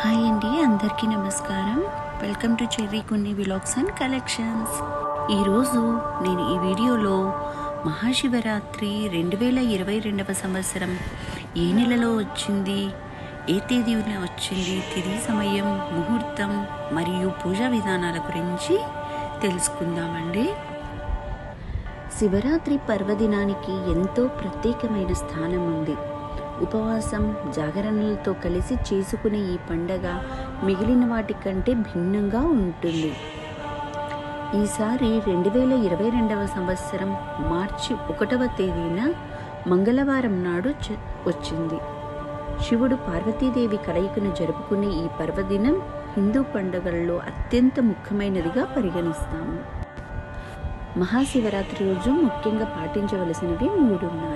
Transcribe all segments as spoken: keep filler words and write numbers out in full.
Hi అండి, అందరికీ నమస్కారం. వెల్కమ్ టు చెర్రీ కొన్ని వ్లాగ్స్ అండ్ కలెక్షన్స్. ఈరోజు నేను ఈ వీడియోలో మహాశివరాత్రి రెండు వేల ఇరవై రెండవ సంవత్సరం ఏ నెలలో వచ్చింది, ఏ తేదీన వచ్చింది, తిథి, సమయం, ముహూర్తం మరియు పూజా విధానాల గురించి తెలుసుకుందామండి. శివరాత్రి పర్వదినానికి ఎంతో ప్రత్యేకమైన స్థానం ఉంది. ఉపవాసం, జాగరణలతో కలిసి చేసుకునే ఈ పండగ మిగిలిన వాటి కంటే భిన్నంగా ఉంటుంది. ఈసారి రెండు వేల ఇరవై రెండవ సంవత్సరం మార్చి ఒకటవ తేదీన మంగళవారం నాడు వచ్చింది. శివుడు పార్వతీదేవి కలయికను జరుపుకునే ఈ పర్వదినం హిందూ పండుగల్లో అత్యంత ముఖ్యమైనదిగా పరిగణిస్తాము. మహాశివరాత్రి రోజు ముఖ్యంగా పాటించవలసినవి మూడు ఉన్నాయి.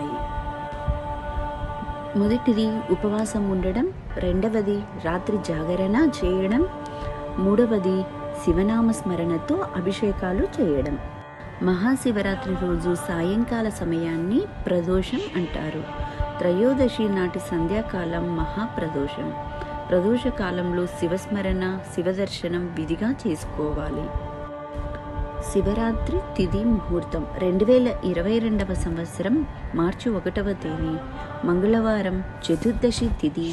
మొదటిది ఉపవాసం ఉండడం, రెండవది రాత్రి జాగరణ చేయడం, మూడవది శివనామ స్మరణతో అభిషేకాలు చేయడం. మహాశివరాత్రి రోజు సాయంకాల సమయాన్ని ప్రదోషం అంటారు. త్రయోదశి నాటి సంధ్యాకాలం మహాప్రదోషం. ప్రదోష కాలంలో శివస్మరణ, శివదర్శనం విధిగా చేసుకోవాలి. శివరాత్రి తిథి, ముహూర్తం రెండు వేల ఇరవై రెండవ సంవత్సరం మార్చి ఒకటవ తేదీ మంగళవారం, చతుర్దశి తిథి.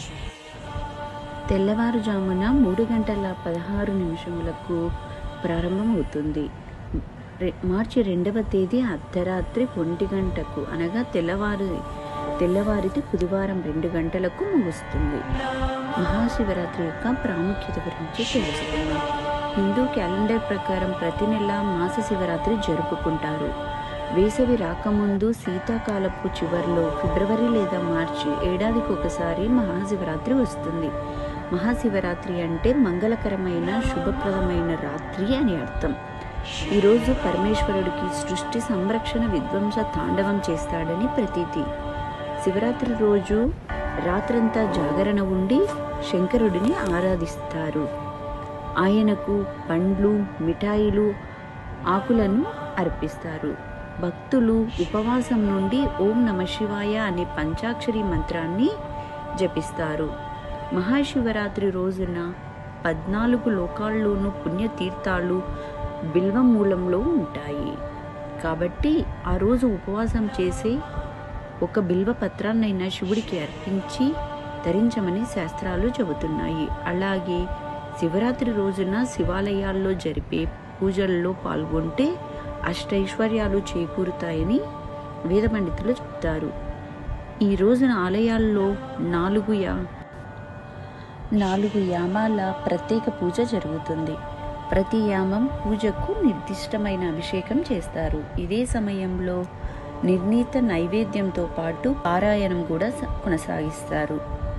తెల్లవారుజామున మూడు గంటల పదహారు నిమిషములకు ప్రారంభమవుతుంది. మార్చి రెండవ తేదీ అర్ధరాత్రి ఒంటి గంటకు అనగా తెల్లవారు తెల్లవారిది బుధవారం రెండు గంటలకు ముగుస్తుంది. మహాశివరాత్రి యొక్క ప్రాముఖ్యత గురించి తెలుసుకుందాం. హిందూ క్యాలెండర్ ప్రకారం ప్రతి నెల మాస శివరాత్రి జరుపుకుంటారు. వేసవి రాకముందు శీతాకాలపు చివరిలో ఫిబ్రవరి లేదా మార్చి ఏడాదికి ఒకసారి మహాశివరాత్రి వస్తుంది. మహాశివరాత్రి అంటే మంగళకరమైన, శుభప్రదమైన రాత్రి అని అర్థం. ఈరోజు పరమేశ్వరుడికి సృష్టి సంరక్షణ విధ్వంస తాండవం చేస్తాడని ప్రతీతి. శివరాత్రి రోజు రాత్రంతా జాగరణ ఉండి శంకరుడిని ఆరాధిస్తారు. ఆయనకు పండ్లు, మిఠాయిలు, ఆకులను అర్పిస్తారు. భక్తులు ఉపవాసం నుండి ఓం నమ శివాయ అనే పంచాక్షరి మంత్రాన్ని జపిస్తారు. మహాశివరాత్రి రోజున పద్నాలుగు లోకాల్లోనూ పుణ్యతీర్థాలు బిల్వమూలంలో ఉంటాయి. కాబట్టి ఆ రోజు ఉపవాసం చేసే ఒక బిల్వ పత్రాన్నైనా శివుడికి అర్పించి ధరించమని శాస్త్రాలు చెబుతున్నాయి. అలాగే శివరాత్రి రోజున శివాలయాల్లో జరిపే పూజల్లో పాల్గొంటే అష్టైశ్వర్యాలు చేకూరుతాయని వేద పండితులు చెప్తారు. ఈ రోజున ఆలయాల్లో నాలుగు యా నాలుగు యామాల ప్రత్యేక పూజ జరుగుతుంది. ప్రతి యామం పూజకు నిర్దిష్టమైన అభిషేకం చేస్తారు. ఇదే సమయంలో నిర్ణీత నైవేద్యంతో పాటు పారాయణం కూడా కొనసాగిస్తారు.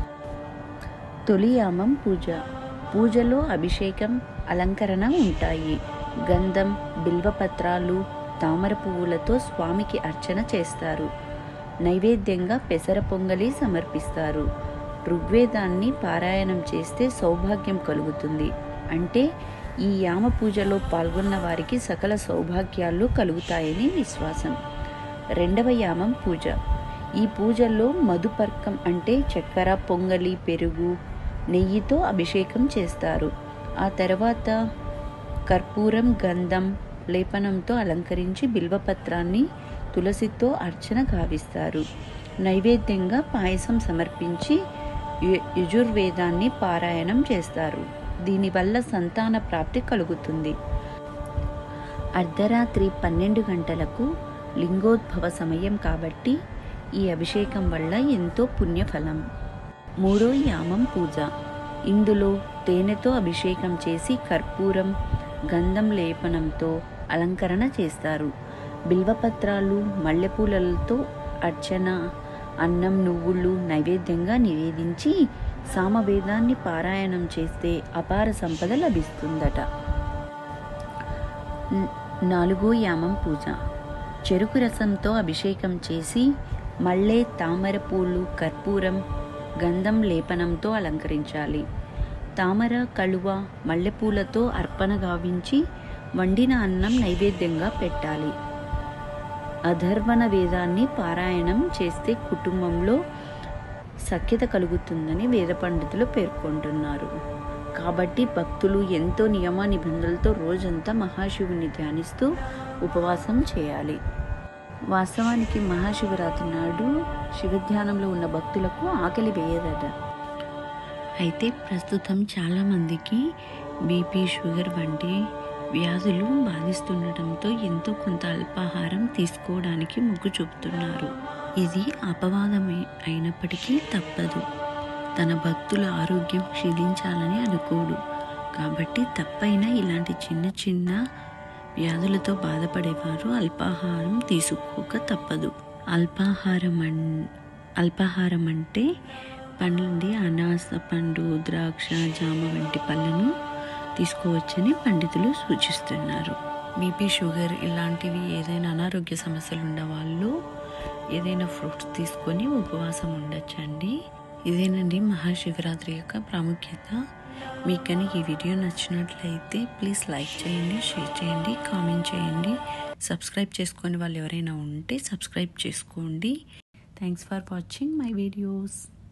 తొలి యామం పూజ. పూజలో అభిషేకం, అలంకరణ ఉంటాయి. గంధం, బిల్వపత్రాలు, తామర పువ్వులతో స్వామికి అర్చన చేస్తారు. నైవేద్యంగా పెసర పొంగలి సమర్పిస్తారు. ఋగ్వేదాన్ని పారాయణం చేస్తే సౌభాగ్యం కలుగుతుంది. అంటే ఈ యామ పూజలో పాల్గొన్న వారికి సకల సౌభాగ్యాలు కలుగుతాయని విశ్వాసం. రెండవ యామం పూజ. ఈ పూజల్లో మధుపర్కం అంటే చక్కెర పొంగలి, పెరుగు, నెయ్యితో అభిషేకం చేస్తారు. ఆ తర్వాత కర్పూరం, గంధం, లేపనంతో అలంకరించి బిల్వపత్రాన్ని తులసితో అర్చన గావిస్తారు. నైవేద్యంగా పాయసం సమర్పించి యజుర్వేదాన్ని పారాయణం చేస్తారు. దీనివల్ల సంతాన ప్రాప్తి కలుగుతుంది. అర్ధరాత్రి పన్నెండు గంటలకు లింగోద్భవ సమయం కాబట్టి ఈ అభిషేకం వల్ల ఎంతో పుణ్యఫలం. మూడో యామం పూజ. ఇందులో తేనెతో అభిషేకం చేసి కర్పూరం, గంధం లేపనంతో అలంకరణ చేస్తారు. బిల్వపత్రాలు, మల్లెపూలతో అర్చన, అన్నం, నువ్వులు నైవేద్యంగా నివేదించి సామవేదాన్ని పారాయణం చేస్తే అపార సంపద లభిస్తుందట. నాలుగో యామం పూజ. చెరుకు రసంతో అభిషేకం చేసి మల్లె, తామర పూలు, కర్పూరం, గంధం లేపనంతో అలంకరించాలి. తామర, కలువ, మల్లెపూలతో అర్పణ గావించి వండిన అన్నం నైవేద్యంగా పెట్టాలి. అధర్వణ వేదాన్ని పారాయణం చేస్తే కుటుంబంలో సఖ్యత కలుగుతుందని వేద పండితులు పేర్కొంటున్నారు. కాబట్టి భక్తులు ఎంతో నియమ నిబంధనలతో రోజంతా మహాశివుని ధ్యానిస్తూ ఉపవాసం చేయాలి. వాస్తవానికి మహాశివరాత్రి నాడు శివధ్యానంలో ఉన్న భక్తులకు ఆకలి వేయదట. అయితే ప్రస్తుతం చాలామందికి బీపీ, షుగర్ వంటి వ్యాధులు బాధిస్తుండటంతో ఎంతో కొంత అల్పాహారం తీసుకోవడానికి మొగ్గు చూపుతున్నారు. ఇది అపవాదమే అయినప్పటికీ తప్పదు. తన భక్తుల ఆరోగ్యం క్షీణించాలని అనుకోడు. కాబట్టి తప్పైనా ఇలాంటి చిన్న చిన్న వ్యాధులతో బాధపడేవారు అల్పాహారం తీసుకోక తప్పదు. అల్పాహారం అన్ అల్పాహారం అంటే పండ్లండి అనాస పండు, ద్రాక్ష, జామ వంటి పళ్ళను తీసుకోవచ్చని పండితులు సూచిస్తున్నారు. బీపీ, షుగర్ ఇలాంటివి ఏదైనా అనారోగ్య సమస్యలు ఉన్న వాళ్ళు ఏదైనా ఫ్రూట్స్ తీసుకొని ఉపవాసం ఉండొచ్చండి. ఇదేనండి మహాశివరాత్రి యొక్క ప్రాముఖ్యత. మీకు కనుక ఈ వీడియో నచ్చినట్లయితే ప్లీజ్ లైక్ చేయండి, షేర్ చేయండి, కామెంట్ చేయండి. సబ్స్క్రైబ్ చేసుకొని వాళ్ళు ఎవరైనా ఉంటే సబ్స్క్రైబ్ చేసుకోండి. Thanks for watching my videos.